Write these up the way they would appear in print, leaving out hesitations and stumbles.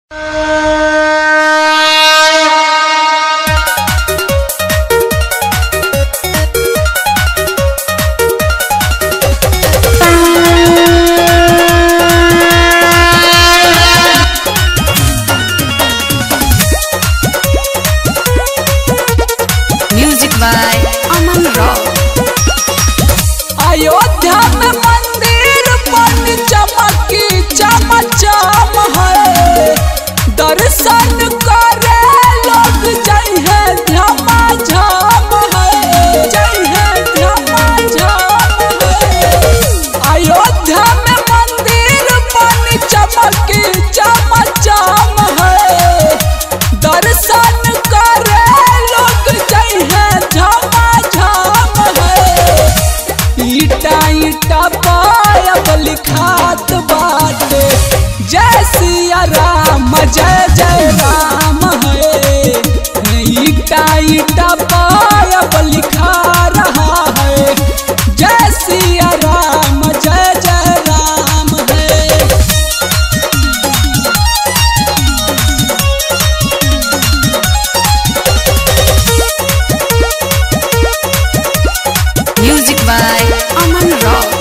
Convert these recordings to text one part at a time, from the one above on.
Music by Aman Rock. Ayodhya में मंदिर बन चमकी चमचम है, दर्शन करे लोग जय है झमाझम है, जय है झमाझम है। अयोध्या में मंदिर बन चमकी चमचम है, दर्शन करे लोग जय है झमाझम है। ईटा ईटा पायब लिखात बाटे जय सिया राम जय जय राम है। ईटा ईटा पायब लिखा रहा है जय सिया राम जय जय राम है। Music by Aman Rock.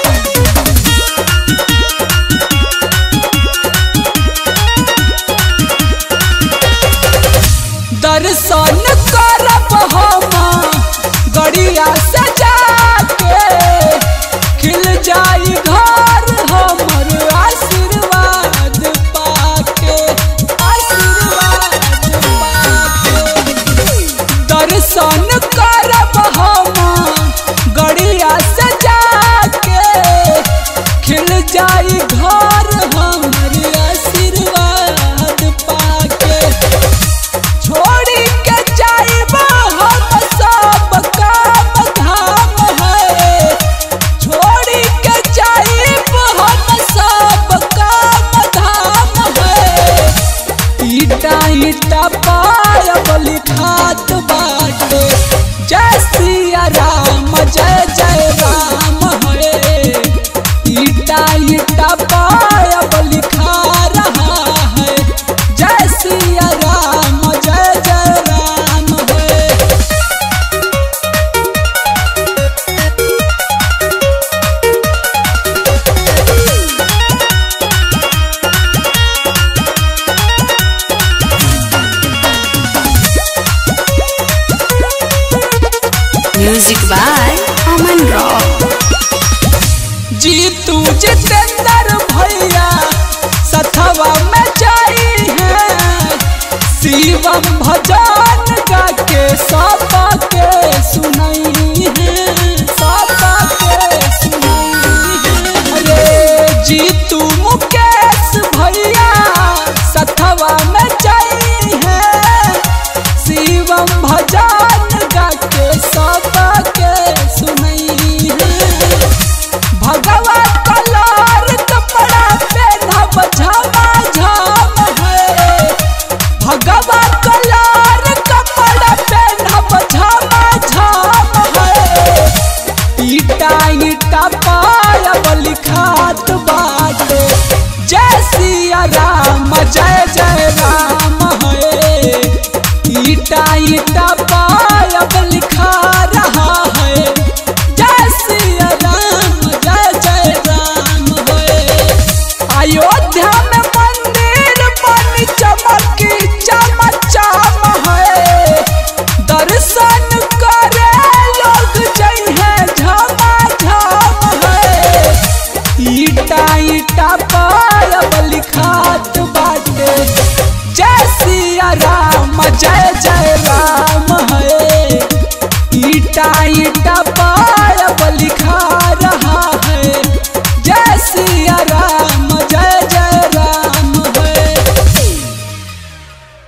दर्शन करब हम गड़िया से जाके, खिल जाई घर हमर आशीर्वाद पाके, आशीर्वाद पाके। दर्शन करब हम गड़िया से जाके, खिल जाई घर हमर आशीर्वाद पाके। छोड़ी के जाइब हम सब काम धाम है, छोड़ी के जाइब हम सब काम धाम है। ईटा ईटा पायब लिखात बाटे जय सिया राम जय जय राम है। ईटा ईटा पायब लिखा रहा है जय सिया राम जय जय राम है। Music by Aman Rock. Jitu Jitendra भैया सथवा में जाई है, शिवम भजन गा के सब के सुनाई है, सब के सुनाई है। अरे जीतू मुकेश भैया सथवा में